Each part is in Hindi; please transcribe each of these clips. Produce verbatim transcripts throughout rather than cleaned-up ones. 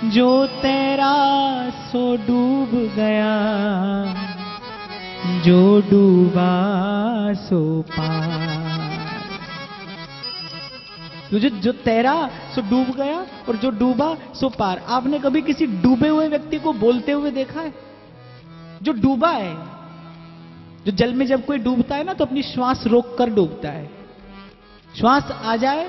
जो तैरा सो डूब गया, जो डूबा सो पार। तो जो जो तैरा सो डूब गया और जो डूबा सो पार। आपने कभी किसी डूबे हुए व्यक्ति को बोलते हुए देखा है? जो डूबा है, जो जल में जब कोई डूबता है ना तो अपनी श्वास रोक कर डूबता है। श्वास आ जाए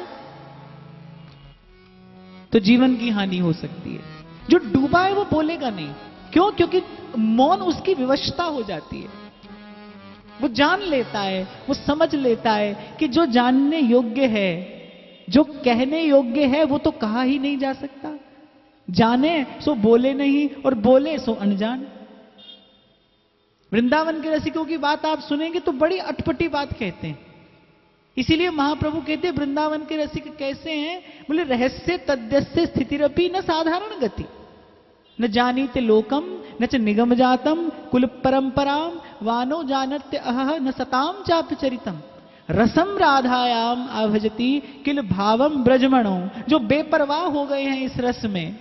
तो जीवन की हानि हो सकती है। जो डूबा है वो बोलेगा नहीं। क्यों? क्योंकि मौन उसकी विवशता हो जाती है। वो जान लेता है, वो समझ लेता है कि जो जानने योग्य है, जो कहने योग्य है, वो तो कहा ही नहीं जा सकता। जाने सो बोले नहीं और बोले सो अनजान। वृंदावन के रसिकों की बात आप सुनेंगे तो बड़ी अटपटी बात कहते हैं। इसीलिए महाप्रभु कहते हैं वृंदावन के रसिक कैसे हैं? बोले रहस्य तद्यस्य स्थितिरपि न साधारण गति, न जानीते लोकम न च निगम जातम कुल परंपराम वानो जानत्य अह न सताम चाप चरितम रसम राधायाम आभजती किल भावम ब्रजमणो। जो बेपरवाह हो गए हैं इस रस में,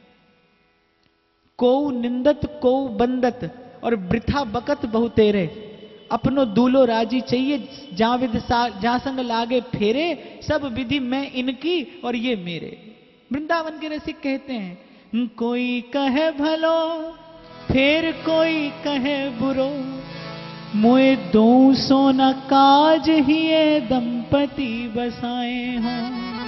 को निंदत को बंदत और वृथा बकत बहुतेरे, अपनो दूलो राजी चाहिए जा विध जा संग लागे फेरे, सब विधि मैं इनकी और ये मेरे। वृंदावन के रसिक कहते हैं कोई कहे भलो फिर कोई कहे बुरो, मोए दो सोना काज ही ये दंपति बसाए हों,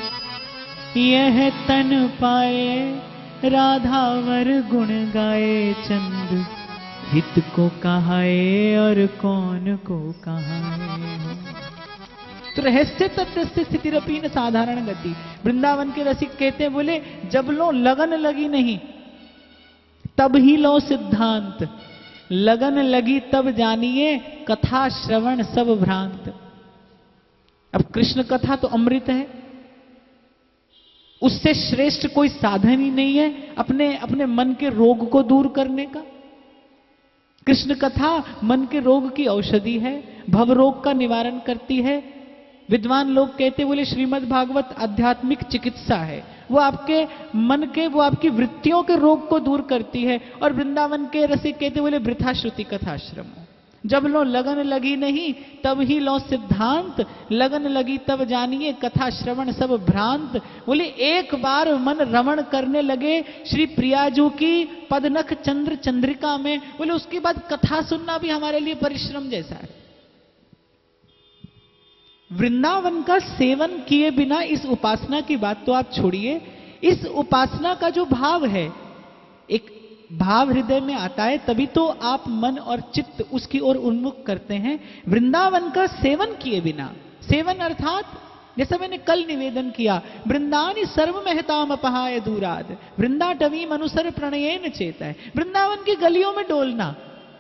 यह तन पाए राधावर गुण गाए चंद, हित को कहाए और कौन को कहाए। तो रहस्य तत्व से स्थिति रपी न साधारण गति। वृंदावन के रसिक कहते हैं, बोले जब लो लगन लगी नहीं तब ही लो सिद्धांत, लगन लगी तब जानिए कथा श्रवण सब भ्रांत। अब कृष्ण कथा तो अमृत है, उससे श्रेष्ठ कोई साधन ही नहीं है अपने अपने मन के रोग को दूर करने का। कृष्ण कथा मन के रोग की औषधि है, भव रोग का निवारण करती है। विद्वान लोग कहते बोले श्रीमद् भागवत आध्यात्मिक चिकित्सा है, वो आपके मन के, वो आपकी वृत्तियों के रोग को दूर करती है। और वृंदावन के रसिक कहते बोले वृथा श्रुति कथाश्रमो, जब लो लगन लगी नहीं तब ही लो सिद्धांत, लगन लगी तब जानिए कथा श्रवण सब भ्रांत। बोले एक बार मन रमण करने लगे श्री प्रियाजू की पदनख चंद्र चंद्रिका में, बोले उसके बाद कथा सुनना भी हमारे लिए परिश्रम जैसा है। वृंदावन का सेवन किए बिना इस उपासना की बात तो आप छोड़िए, इस उपासना का जो भाव है, एक भाव हृदय में आता है तभी तो आप मन और चित्त उसकी ओर उन्मुख करते हैं। वृंदावन का सेवन किए बिना, सेवन अर्थात जैसा मैंने कल निवेदन किया, वृंदानी सर्व महताम अपहाय दूराद, वृंदाटवी अनुसर प्रणयेन चेता है। वृंदावन की गलियों में डोलना,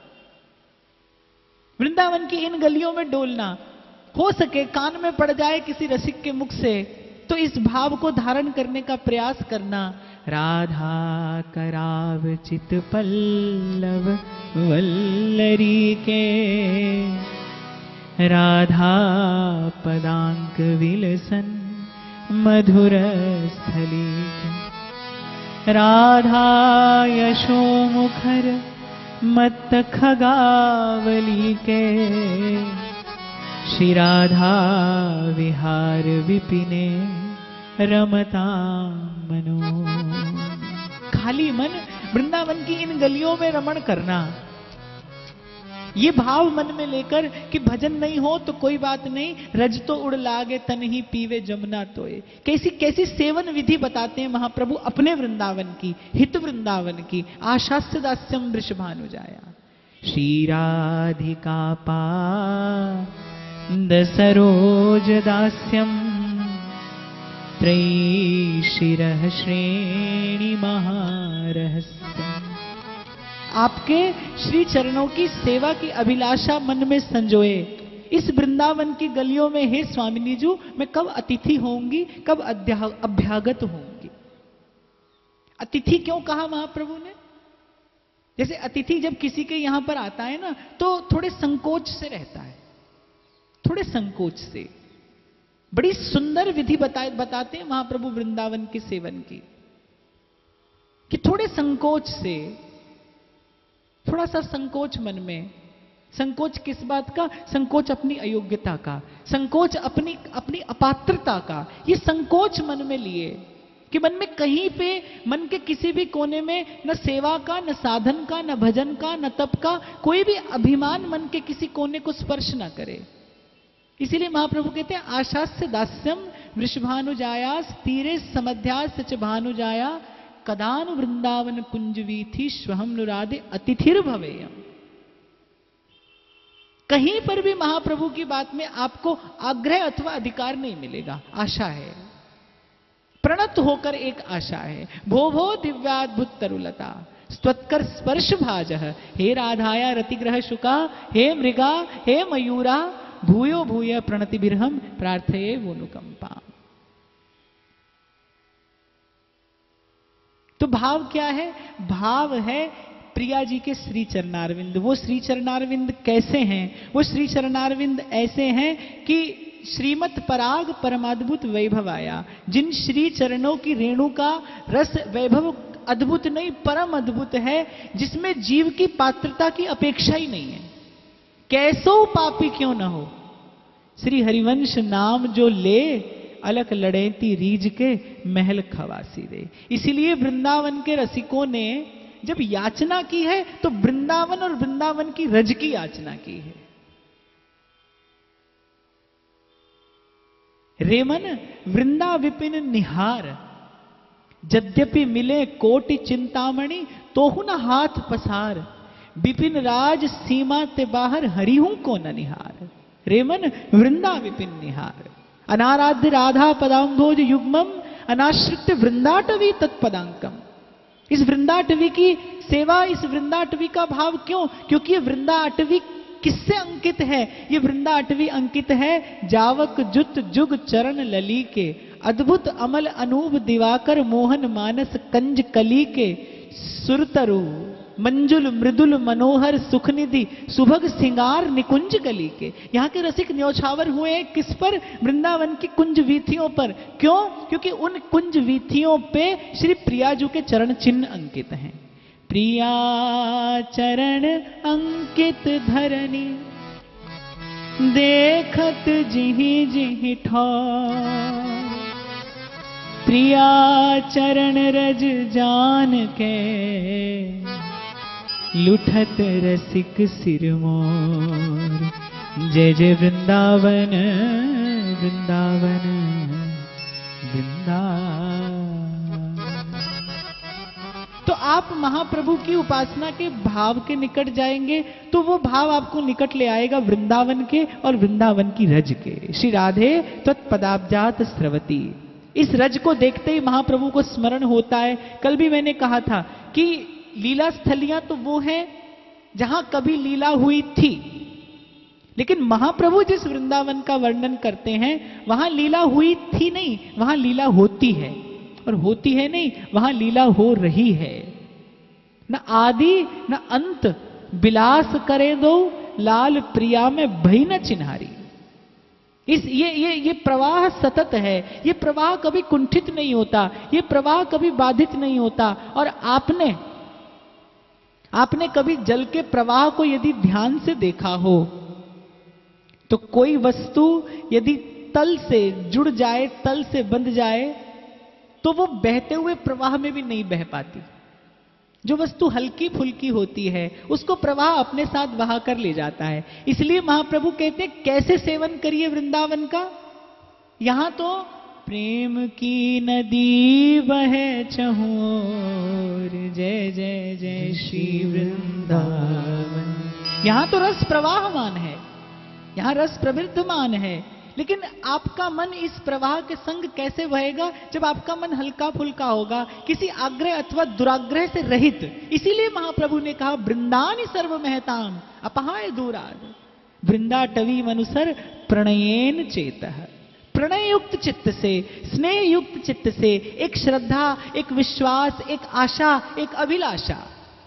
वृंदावन की इन गलियों में डोलना, हो सके कान में पड़ जाए किसी रसिक के मुख से तो इस भाव को धारण करने का प्रयास करना। राधा कराव चित पल्लव वल्लरी के, राधा पदांक विलसन मधुर स्थली के, राधा यशो मुखर मत खगावली के, श्री राधा विहार विपिने रमता मनो। खाली मन वृंदावन की इन गलियों में रमण करना, ये भाव मन में लेकर कि भजन नहीं हो तो कोई बात नहीं, रज तो उड़ लागे तन ही पीवे जमुना तोए। कैसी कैसी सेवन विधि बताते हैं महाप्रभु अपने वृंदावन की, हित वृंदावन की। आशास्य दास्यम वृषभानु जाया, श्री राधिका पा दसरोज दास्यम, त्रयी शिरः श्रेणी महारहस्यम। आपके श्री चरणों की सेवा की अभिलाषा मन में संजोए। इस वृंदावन की गलियों में हे स्वामिनी जी, मैं कब अतिथि होंगी, कब अभ्यागत होंगी। अतिथि क्यों कहा महाप्रभु ने? जैसे अतिथि जब किसी के यहां पर आता है ना तो थोड़े संकोच से रहता है, थोड़े संकोच से। बड़ी सुंदर विधि बता, बताते हैं महाप्रभु वृंदावन के सेवन की। कि थोड़े संकोच से, थोड़ा सा संकोच मन में, संकोच किस बात का? संकोच अपनी अयोग्यता का, संकोच अपनी अपनी अपात्रता का। ये संकोच मन में लिए कि मन में कहीं पे, मन के किसी भी कोने में न सेवा का, न साधन का, न भजन का, न तप का कोई भी अभिमान मन के किसी कोने को स्पर्श ना करे। इसीलिए महाप्रभु कहते हैं आशास्य दास्यम वृषभानुजायास तीरे समध्यास च भानुजाया कदानु वृंदावन कुंजवीथि स्वहम नुरादे अतिथिर भवेयम। कहीं पर भी महाप्रभु की बात में आपको आग्रह अथवा अधिकार नहीं मिलेगा, आशा है, प्रणत होकर एक आशा है। भो भो दिव्याद्भुत तरुलता स्वत्कर स्पर्श भाज, हे राधाया रतिग्रह शुका, हे मृगा, हे मयूरा, भूयो भूय प्रणति बिरहम प्रार्थये वोनुकंपा। तो भाव क्या है? भाव है प्रिया जी के श्री चरणारविंद। वो श्री चरणारविंद कैसे हैं? वो श्री चरणारविंद ऐसे हैं कि श्रीमत पराग परमाद्भुत वैभव आया। जिन श्री चरणों की रेणु का रस वैभव अद्भुत नहीं, परम अद्भुत है, जिसमें जीव की पात्रता की अपेक्षा ही नहीं है। कैसो पापी क्यों न हो, श्री हरिवंश नाम जो ले, अलख लड़ेती रीझ के महल खवासी दे। इसीलिए वृंदावन के रसिकों ने जब याचना की है तो वृंदावन और वृंदावन की रज की याचना की है। रेमन वृंदा विपिन निहार, यद्यपि मिले कोटि चिंतामणि तोहु न हाथ पसार, विपिन राज सीमा ते बाहर हरिहूं को न निहार। रेमन वृंदा विपिन निहार, अनाराध्य राधा पदांभोज युग्मम, अनाश्रित वृंदाटवी तत्पदांकम। इस वृंदाटवी की सेवा, इस वृंदाटवी का भाव क्यों? क्योंकि ये वृंदाटवी किससे अंकित है? ये वृंदाटवी अंकित है जावक जुत जुग चरण लली के, अद्भुत अमल अनूप दिवाकर मोहन मानस कंज कली के, सुरतरु मंजुल मृदुल मनोहर सुखनिधि सुभग सिंगार निकुंज कली के। यहाँ के रसिक न्योछावर हुए हैं किस पर? वृंदावन की कुंज वीथियों पर। क्यों? क्योंकि उन कुंज वीथियों पे श्री प्रियाजू के चरण चिन्ह अंकित हैं। प्रिया चरण अंकित धरनी, देखत जिहि जिहि ठौर, प्रिया चरण रज जान के, लुठत रसिक सिरमोर। जय जय वृंदावन वृंदावन वृंदावन। तो आप महाप्रभु की उपासना के भाव के निकट जाएंगे तो वो भाव आपको निकट ले आएगा वृंदावन के और वृंदावन की रज के। श्री राधे तत्पदाब्जात स्रवती, इस रज को देखते ही महाप्रभु को स्मरण होता है। कल भी मैंने कहा था कि लीला स्थलियां तो वो हैं जहां कभी लीला हुई थी, लेकिन महाप्रभु जिस वृंदावन का वर्णन करते हैं वहां लीला हुई थी नहीं, वहां लीला होती है। और होती है नहीं, वहां लीला हो रही है। न आदि न अंत विलास करे दो, लाल प्रिया में भई न चिन्हारी। इस ये ये ये प्रवाह सतत है, ये प्रवाह कभी कुंठित नहीं होता, ये प्रवाह कभी बाधित नहीं होता। और आपने आपने कभी जल के प्रवाह को यदि ध्यान से देखा हो तो कोई वस्तु यदि तल से जुड़ जाए, तल से बंध जाए, तो वो बहते हुए प्रवाह में भी नहीं बह पाती। जो वस्तु हल्की फुल्की होती है उसको प्रवाह अपने साथ बहा कर ले जाता है। इसलिए महाप्रभु कहते हैं कैसे सेवन करिए वृंदावन का। यहां तो प्रेम की नदी बहे चहोर, जय जय जय श्री वृंदावन। यहां तो रस प्रवाहमान है, यहां रस प्रवृद्धमान है। लेकिन आपका मन इस प्रवाह के संग कैसे बहेगा? जब आपका मन हल्का फुल्का होगा, किसी आग्रह अथवा दुराग्रह से रहित। इसीलिए महाप्रभु ने कहा वृंदानि सर्व महताम अपहाय दूराद, वृंदाटवी मनुसर प्रणयेन चेतः। प्रणय युक्त चित्त से, स्नेह युक्त चित्त से, एक श्रद्धा, एक विश्वास, एक आशा, एक अभिलाषा,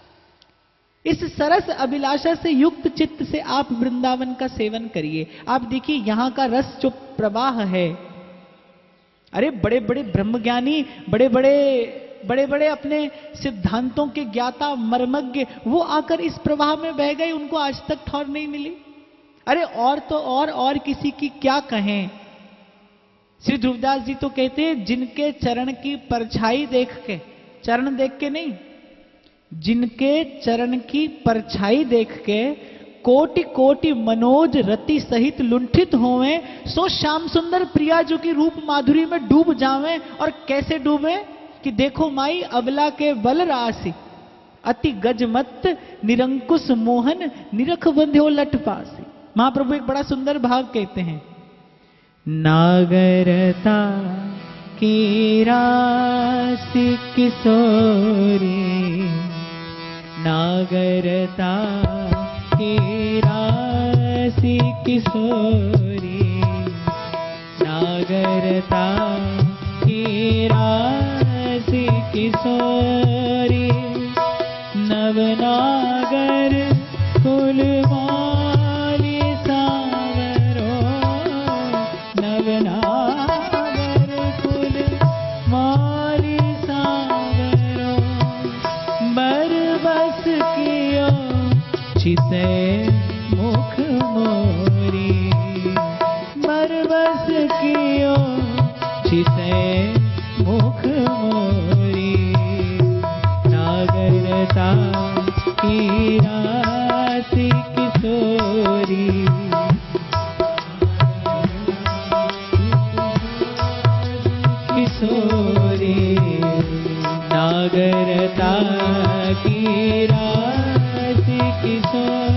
इस सरस अभिलाषा से युक्त चित्त से आप वृंदावन का सेवन करिए। आप देखिए यहां का रस जो प्रवाह है, अरे बड़े बड़े ब्रह्मज्ञानी, बड़े बड़े बड़े बड़े अपने सिद्धांतों के ज्ञाता मर्मज्ञ, वो आकर इस प्रवाह में बह गए, उनको आज तक ठौर नहीं मिली। अरे और तो और और किसी की क्या कहें। श्री ध्रुवदास जी तो कहते हैं, जिनके चरण की परछाई देख के, चरण देख के नहीं, जिनके चरण की परछाई देख के कोटि कोटि मनोज रति सहित लुंठित होवे, सो श्याम सुंदर प्रिया जो की रूप माधुरी में डूब जावे। और कैसे डूबे कि देखो माई अबला के बल राशि, अति गजमत निरंकुश मोहन निरख बंध्यो लट पासी। महाप्रभु एक बड़ा सुंदर भाव कहते हैं, नागरता की राशि किशोरी, नागरता की राशि किशोरी, नागरता की राशि किशोरी, नवनागर कुलमाली सावरो, नवनागर कुलमाली सावरो, बरबस कियो चिते मुख मोरी, बरबस कियो चिते मुख मोरी, नागरता की राशि किशोरी, किशोरी, नागरता की राशि किशोरी।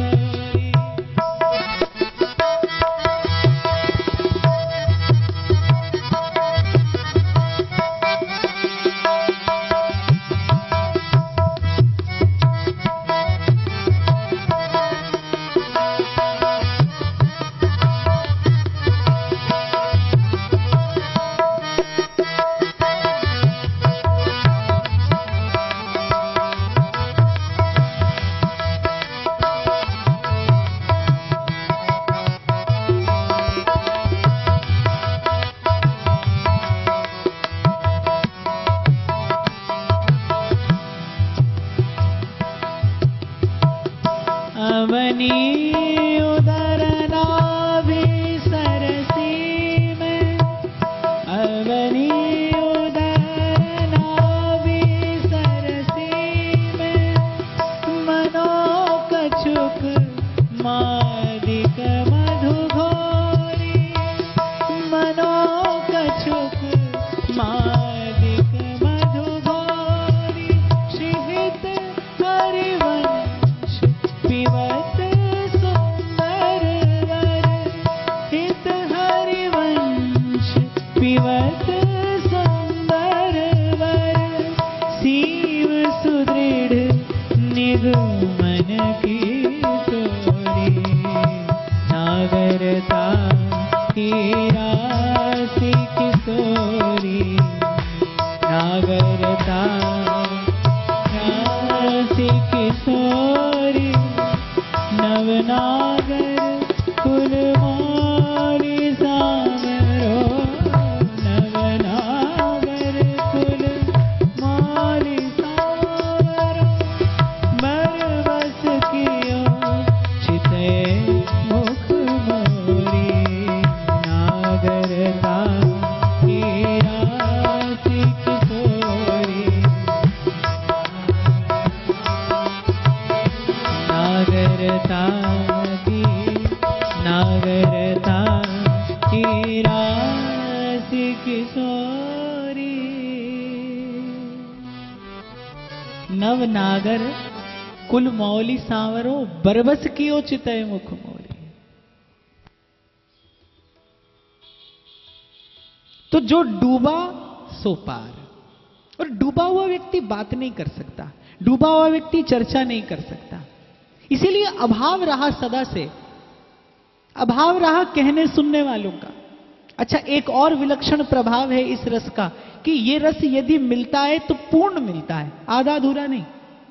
नवनागर कुल मौली सांवरो, बरबस कियो चितय मुख मोरी। तो जो डूबा सो पार, और डूबा हुआ व्यक्ति बात नहीं कर सकता, डूबा हुआ व्यक्ति चर्चा नहीं कर सकता। इसीलिए अभाव रहा सदा से, अभाव रहा कहने सुनने वालों का। अच्छा, एक और विलक्षण प्रभाव है इस रस का कि ये रस यदि मिलता है तो पूर्ण मिलता है, आधा अधूरा नहीं।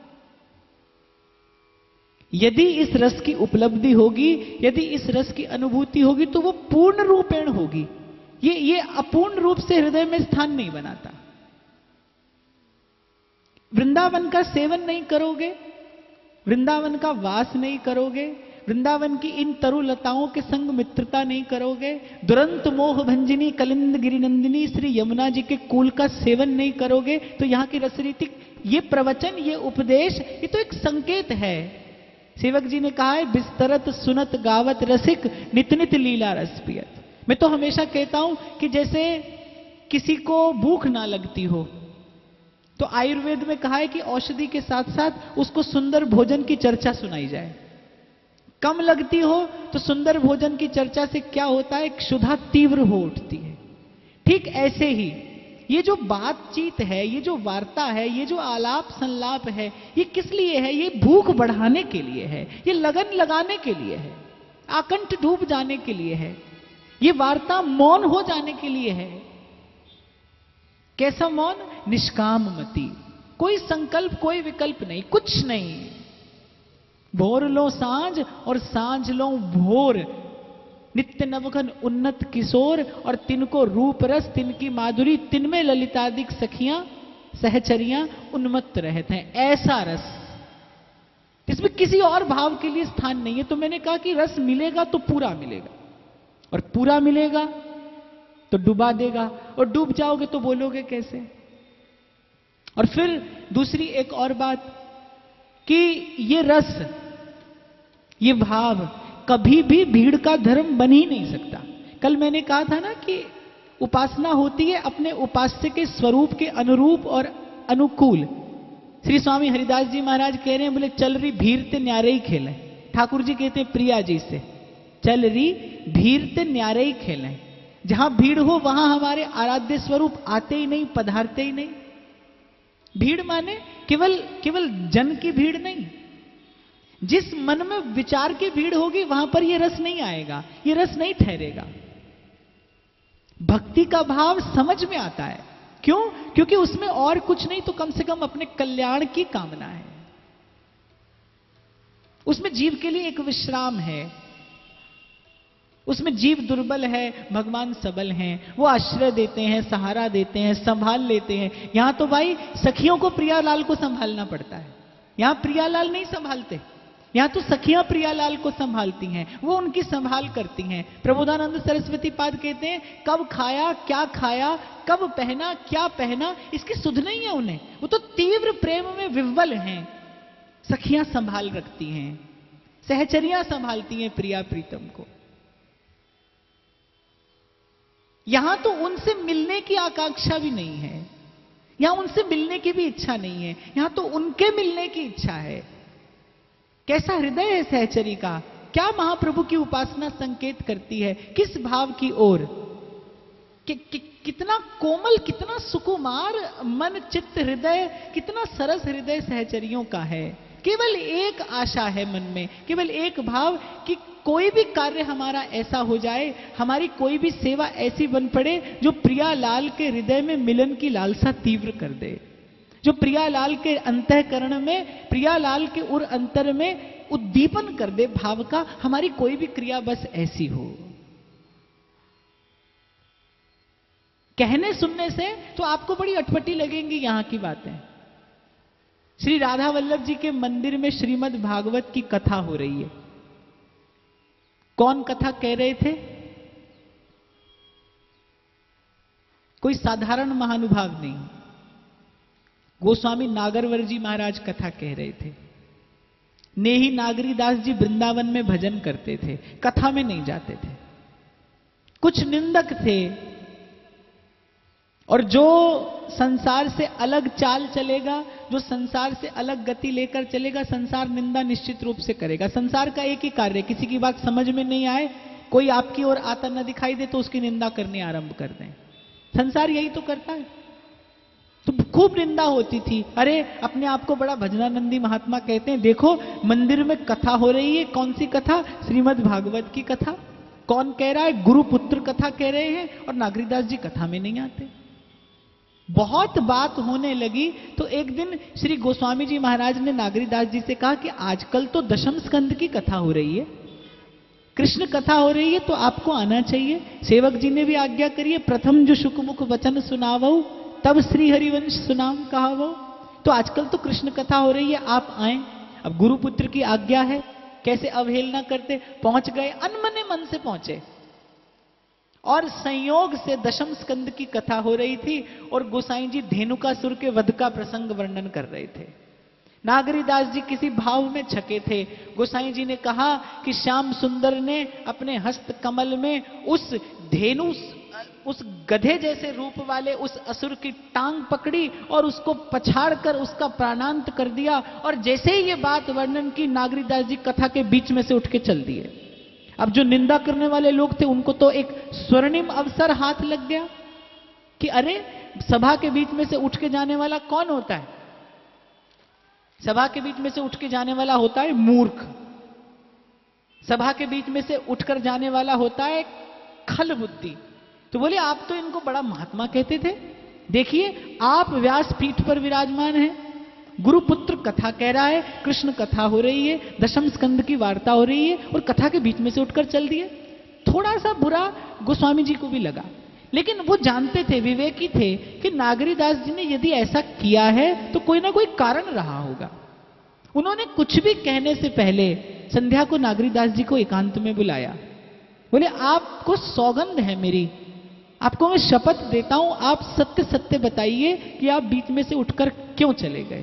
यदि इस रस की उपलब्धि होगी, यदि इस रस की अनुभूति होगी, तो वो पूर्ण रूपेण होगी। ये ये अपूर्ण रूप से हृदय में स्थान नहीं बनाता। वृंदावन का सेवन नहीं करोगे, वृंदावन का वास नहीं करोगे, वृंदावन की इन तरुलताओं के संग मित्रता नहीं करोगे, दुरंत मोह भंजिनी कलिंद गिरिनंदिनी श्री यमुना जी के कुल का सेवन नहीं करोगे, तो यहां की रसरीति, ये प्रवचन, ये उपदेश, ये तो एक संकेत है। सेवक जी ने कहा है, बिस्तरत सुनत गावत रसिक नित नित लीला रस पियत। मैं तो हमेशा कहता हूं कि जैसे किसी को भूख ना लगती हो, तो आयुर्वेद में कहा है कि औषधि के साथ साथ उसको सुंदर भोजन की चर्चा सुनाई जाए। कम लगती हो तो सुंदर भोजन की चर्चा से क्या होता है, क्षुधा तीव्र हो उठती है। ठीक ऐसे ही ये जो बातचीत है, ये जो वार्ता है, ये जो आलाप संलाप है, ये किस लिए है? ये भूख बढ़ाने के लिए है, ये लगन लगाने के लिए है, आकंठ डूब जाने के लिए है, ये वार्ता मौन हो जाने के लिए है। कैसा मौन? निष्काम मति, कोई संकल्प, कोई विकल्प नहीं, कुछ नहीं। भोर लो सांझ और सांझ लो भोर, नित्य नवघन उन्नत किशोर, और तिनको रूप रस तिनकी माधुरी, तिनमें ललितादिक सखियां सहचरियां उन्मत्त रहते हैं। ऐसा रस, इसमें किसी और भाव के लिए स्थान नहीं है। तो मैंने कहा कि रस मिलेगा तो पूरा मिलेगा, और पूरा मिलेगा तो डुबा देगा, और डूब जाओगे तो बोलोगे कैसे? और फिर दूसरी एक और बात कि ये रस, ये भाव कभी भी भीड़ का धर्म बन ही नहीं सकता। कल मैंने कहा था ना कि उपासना होती है अपने उपास्य के स्वरूप के अनुरूप और अनुकूल। श्री स्वामी हरिदास जी महाराज कह रहे हैं, बोले चल रही भीड़ ते न्यारे ही खेले। ठाकुर जी कहते हैं प्रिया जी से, चल रही भीड़ ते न्यारे ही खेले। जहां भीड़ हो वहां हमारे आराध्य स्वरूप आते ही नहीं, पधारते ही नहीं। भीड़ माने केवल केवल जन की भीड़ नहीं, जिस मन में विचार की भीड़ होगी वहां पर यह रस नहीं आएगा, यह रस नहीं ठहरेगा। भक्ति का भाव समझ में आता है, क्यों? क्योंकि उसमें और कुछ नहीं तो कम से कम अपने कल्याण की कामना है। उसमें जीव के लिए एक विश्राम है, उसमें जीव दुर्बल है, भगवान सबल हैं, वो आश्रय देते हैं, सहारा देते हैं, संभाल लेते हैं। यहां तो भाई सखियों को प्रियालाल को संभालना पड़ता है, यहां प्रियालाल नहीं संभालते, यहां तो सखियां प्रियालाल को संभालती हैं, वो उनकी संभाल करती हैं। प्रबोधानंद सरस्वती पाद कहते हैं, कब खाया क्या खाया, कब पहना क्या पहना, इसकी सुध नहीं है उन्हें। वो तो तीव्र प्रेम में विह्वल हैं। सखियां संभाल रखती हैं, सहचरियां संभालती हैं प्रिया प्रीतम को। यहां तो उनसे मिलने की आकांक्षा भी नहीं है, यहां उनसे मिलने की भी इच्छा नहीं है, यहां तो उनके मिलने की इच्छा है। कैसा हृदय है सहचरी का, क्या महाप्रभु की उपासना संकेत करती है, किस भाव की ओर, कि, कि, कितना कोमल, कितना सुकुमार मन चित्त हृदय, कितना सरस हृदय सहचरियों का है। केवल एक आशा है मन में, केवल एक भाव कि कोई भी कार्य हमारा ऐसा हो जाए, हमारी कोई भी सेवा ऐसी बन पड़े जो प्रियालाल के हृदय में मिलन की लालसा तीव्र कर दे, जो प्रियालाल के अंतःकरण में, प्रियालाल के उर अंतर में उद्दीपन कर दे भाव का। हमारी कोई भी क्रिया बस ऐसी हो। कहने सुनने से तो आपको बड़ी अटपटी लगेंगी यहां की बातें। श्री राधा वल्लभ जी के मंदिर में श्रीमद् भागवत की कथा हो रही है। कौन कथा कह रहे थे? कोई साधारण महानुभाव नहीं, गोस्वामी नागरवर जी महाराज कथा कह रहे थे। नेही नागरीदास जी वृंदावन में भजन करते थे, कथा में नहीं जाते थे। कुछ निंदक थे, और जो संसार से अलग चाल चलेगा, जो संसार से अलग गति लेकर चलेगा, संसार निंदा निश्चित रूप से करेगा। संसार का एक ही कार्य, किसी की बात समझ में नहीं आए, कोई आपकी ओर आता न दिखाई दे तो उसकी निंदा करने आरंभ कर दें। संसार यही तो करता है। तो खूब निंदा होती थी, अरे अपने आप को बड़ा भजनानंदी महात्मा कहते हैं, देखो मंदिर में कथा हो रही है। कौन सी कथा? श्रीमद् भागवत की कथा। कौन कह रहा है? गुरुपुत्र कथा कह रहे हैं, और नागरीदास जी कथा में नहीं आते। बहुत बात होने लगी तो एक दिन श्री गोस्वामी जी महाराज ने नागरीदास जी से कहा कि आजकल तो दशम स्कंद की कथा हो रही है, कृष्ण कथा हो रही है, तो आपको आना चाहिए। सेवक जी ने भी आज्ञा करी है, प्रथम जो शुकमुख वचन सुनावो तब श्री हरिवंश सुनाम कहावो। तो आजकल तो कृष्ण कथा हो रही है, आप आए। अब गुरुपुत्र की आज्ञा है, कैसे अवहेलना करते। पहुंच गए, अनमने मन से पहुंचे, और संयोग से दशम स्कंद की कथा हो रही थी और गोसाई जी धेनुकासुर के वध का प्रसंग वर्णन कर रहे थे। नागरीदास जी किसी भाव में छके थे। गोसाई जी ने कहा कि श्याम सुंदर ने अपने हस्त कमल में उस धेनु, उस गधे जैसे रूप वाले उस असुर की टांग पकड़ी और उसको पछाड़कर उसका प्राणांत कर दिया। और जैसे ही ये बात वर्णन की, नागरीदास जी कथा के बीच में से उठ के चल दिए। अब जो निंदा करने वाले लोग थे उनको तो एक स्वर्णिम अवसर हाथ लग गया कि अरे, सभा के बीच में से उठ के जाने वाला कौन होता है? सभा के बीच में से उठ के जाने वाला होता है मूर्ख। सभा के बीच में से उठकर जाने वाला होता है खल बुद्धि। तो बोले आप तो इनको बड़ा महात्मा कहते थे, देखिए आप व्यास पीठ पर विराजमान हैं, गुरुपुत्र कथा कह रहा है, कृष्ण कथा हो रही है, दशम स्कंद की वार्ता हो रही है, और कथा के बीच में से उठकर चल दिए। थोड़ा सा बुरा गोस्वामी जी को भी लगा, लेकिन वो जानते थे, विवेकी थे कि नागरीदास जी ने यदि ऐसा किया है तो कोई ना कोई कारण रहा होगा। उन्होंने कुछ भी कहने से पहले संध्या को नागरीदास जी को एकांत में बुलाया। बोले आपको सौगंध है मेरी, आपको मैं शपथ देता हूं, आप सत्य सत्य बताइए कि आप बीच में से उठकर क्यों चले गए।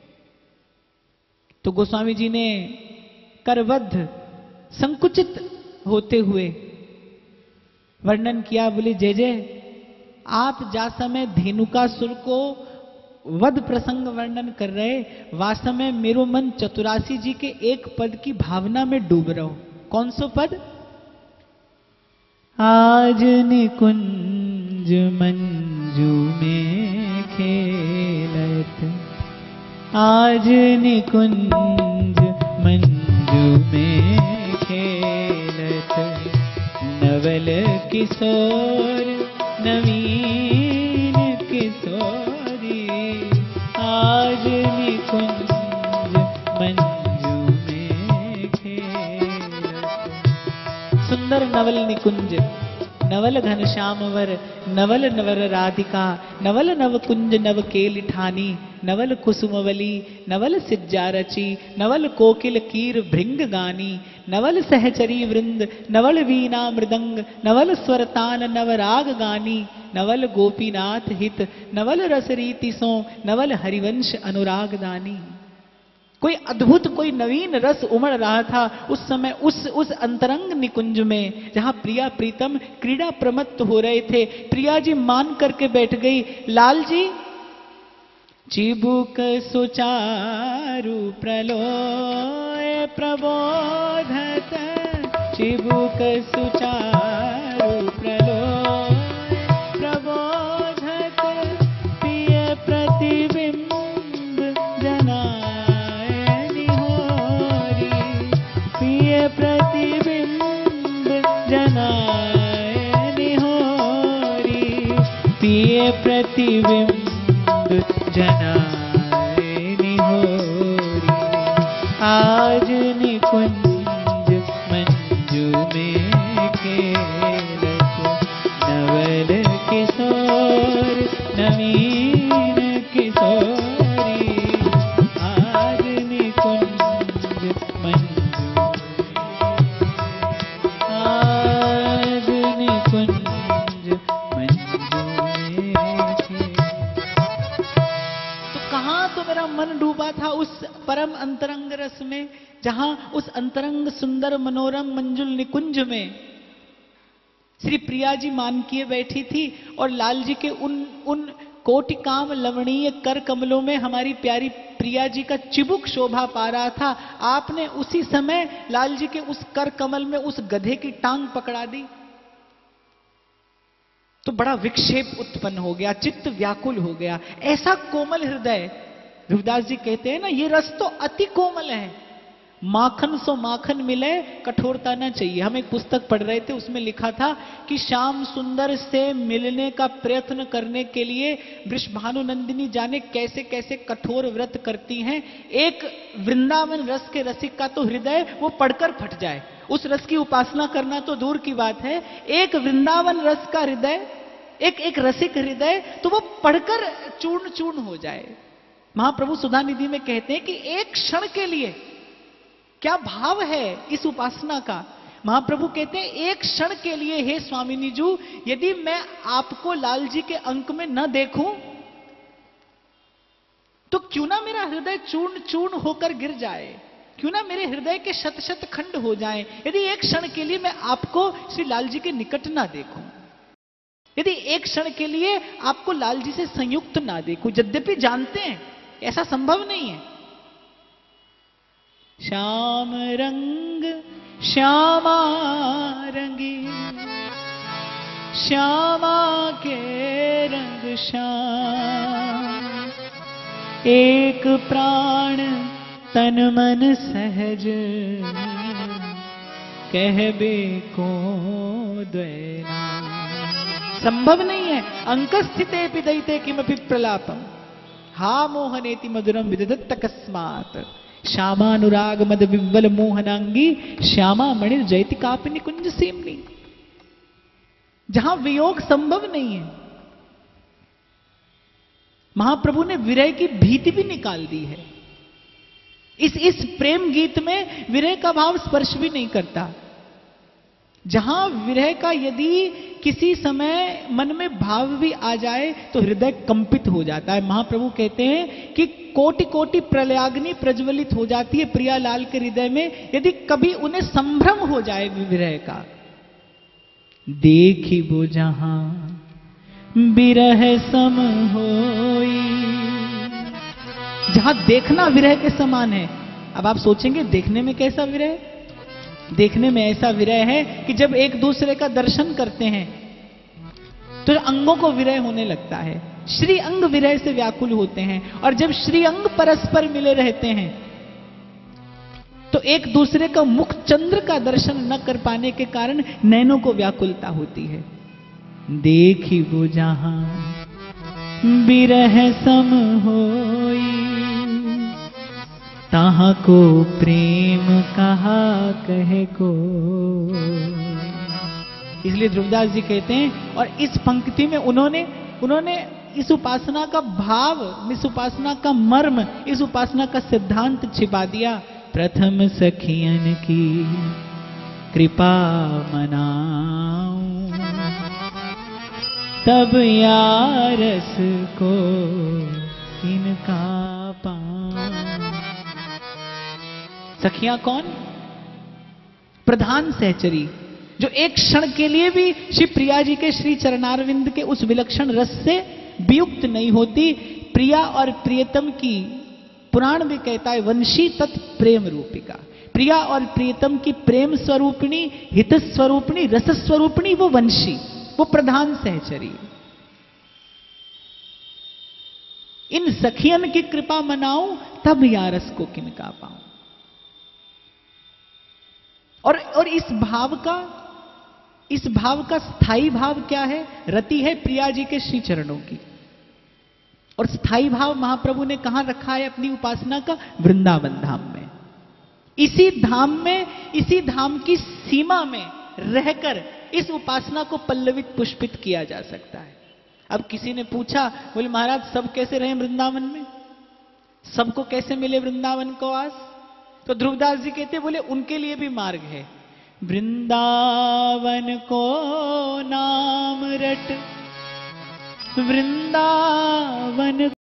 तो गोस्वामी जी ने करबद्ध संकुचित होते हुए वर्णन किया। बोले जय जय, आप जा समय धेनुकासुर को वध प्रसंग वर्णन कर रहे, वास्तव में मेरो मन चतुरासी जी के एक पद की भावना में डूब रहा हूं। कौन सो पद? आज निकुंज मंजू में खेलत, आज निकुंज मंजू में खेलत, नवल किशोर नवीन किशोरी, आज निकुंज मंजू में खेलत। सुंदर नवल निकुंज, नवल घनश्यामवर, नवल नवर राधिका, नवल नव कुंज नव केलिठानी, नवल कुसुमवली, नवल सिज्जा रची, नवल कोकिल कीर भृंग गानी, नवल सहचरी वृंद, नवल वीणा मृदंग, नवल स्वरतान नवराग गानी, नवल गोपीनाथ हित, नवल रसरीति सो, नवल हरिवंश अनुराग दानी। कोई अद्भुत, कोई नवीन रस उमड़ रहा था उस समय उस उस अंतरंग निकुंज में, जहां प्रिया प्रीतम क्रीड़ा प्रमत्त हो रहे थे। प्रिया जी मान करके बैठ गई, लाल जी चिबुक सुचारु प्रलोय प्रबोधत, चिबुक सुचारु प्रलोय प्रबोधत, प्रिय प्रतिबिंब जनायनि होरी, प्रिय प्रतिबिंब जनायनि होरी, प्रिय प्रतिबिंब जनायनि होरी, आज निकुंज मंजू में खेलत, नवल किशोर नवीन किशोरी, आज निकुंज मंजू, आज निकुंज मंजू में खेलत। तो कहां तो मेरा मन डूबा था उस परम अंतरंग रस में, जहां उस अंतरंग सुंदर मनोरम मंजुल निकुंज में श्री प्रिया जी मान किए बैठी थी, और लाल जी के उन उन कोटिकाम लवणीय कर कमलों में हमारी प्यारी प्रिया जी का चिबुक शोभा पा रहा था। आपने उसी समय लाल जी के उस कर कमल में उस गधे की टांग पकड़ा दी, तो बड़ा विक्षेप उत्पन्न हो गया, चित्त व्याकुल हो गया। ऐसा कोमल हृदय, रविदास जी कहते हैं ना, ये रस तो अति कोमल है, माखन सो माखन मिले कठोरता ना चाहिए। हम एक पुस्तक पढ़ रहे थे, उसमें लिखा था कि श्याम सुंदर से मिलने का प्रयत्न करने के लिए वृषभानु नंदिनी जाने कैसे कैसे कठोर व्रत करती हैं। एक वृंदावन रस के रसिक का तो हृदय वो पढ़कर फट जाए, उस रस की उपासना करना तो दूर की बात है। एक वृंदावन रस का हृदय, एक एक रसिक हृदय, तो वो पढ़कर चूर्ण चूर्ण हो जाए। महाप्रभु सुधा निधि में कहते हैं कि एक क्षण के लिए, क्या भाव है इस उपासना का। महाप्रभु कहते हैं एक क्षण के लिए हे स्वामिनी जू, यदि मैं आपको लाल जी के अंक में न देखूं तो क्यों ना मेरा हृदय चूर्ण चूर्ण होकर गिर जाए, क्यों ना मेरे हृदय के शत शत खंड हो जाएं, यदि एक क्षण के लिए मैं आपको श्री लाल जी के निकट ना देखूं, यदि एक क्षण के लिए आपको लाल जी से संयुक्त ना देखूं। यद्यपि जानते हैं ऐसा संभव नहीं है। श्याम रंग श्यामा रंगी, श्यामा के रंग श्याम, एक प्राण तन मन सहज, कहबे को द्वैना। संभव नहीं है। अंक स्थिते पिदयते किमपि प्रलापम, हा मोहनेति मधुरम विदधत तकस्मात्, श्यामानुराग मद विव्वल मोहनांगी, श्यामा मणि जयति कापि निकुंज सीमनी। जहां वियोग संभव नहीं है, महाप्रभु ने विरह की भीति भी निकाल दी है। इस इस प्रेम गीत में विरह का भाव स्पर्श भी नहीं करता। जहां विरह का यदि किसी समय मन में भाव भी आ जाए तो हृदय कंपित हो जाता है। महाप्रभु कहते हैं कि कोटि कोटि प्रलयाग्नि प्रज्वलित हो जाती है प्रियालाल के हृदय में, यदि कभी उन्हें संभ्रम हो जाए विरह का। देखी वो जहां विरह सम होई, जहां देखना विरह के समान है। अब आप सोचेंगे देखने में कैसा विरह? देखने में ऐसा विरह है कि जब एक दूसरे का दर्शन करते हैं तो अंगों को विरह होने लगता है, श्री अंग विरह से व्याकुल होते हैं। और जब श्री अंग परस्पर मिले रहते हैं तो एक दूसरे का मुख चंद्र का दर्शन न कर पाने के कारण नैनों को व्याकुलता होती है। देखी वो जहां विरह सम होई, तहां को प्रेम कहा कहे को। इसलिए ध्रुवदास जी कहते हैं, और इस पंक्ति में उन्होंने उन्होंने इस उपासना का भाव, इस उपासना का मर्म, इस उपासना का सिद्धांत छिपा दिया। प्रथम सखियन की कृपा मनाऊं, तब यारस को इनका पाऊं। सखियां कौन? प्रधान सहचरी, जो एक क्षण के लिए भी श्री प्रिया जी के श्री चरणारविंद के उस विलक्षण रस से वियुक्त नहीं होती। प्रिया और प्रियतम की पुराण भी कहता है वंशी तत् प्रेम रूपिका। प्रिया और प्रियतम की प्रेम स्वरूपिणी, हित स्वरूपिणी, रस स्वरूपिणी वो वंशी, वो प्रधान सहचरी। इन सखियन की कृपा मनाऊं, तब यारस को किनका पाऊं। और और इस भाव का इस भाव का स्थायी भाव क्या है? रति है प्रिया जी के श्री चरणों की। और स्थायी भाव महाप्रभु ने कहां रखा है अपनी उपासना का? वृंदावन धाम में। इसी धाम में, इसी धाम की सीमा में रहकर इस उपासना को पल्लवित पुष्पित किया जा सकता है। अब किसी ने पूछा, बोले महाराज सब कैसे रहे वृंदावन में, सबको कैसे मिले वृंदावन को आस? तो ध्रुवदास जी कहते, बोले उनके लिए भी मार्ग है। वृंदावन को नाम रट, वृंदावन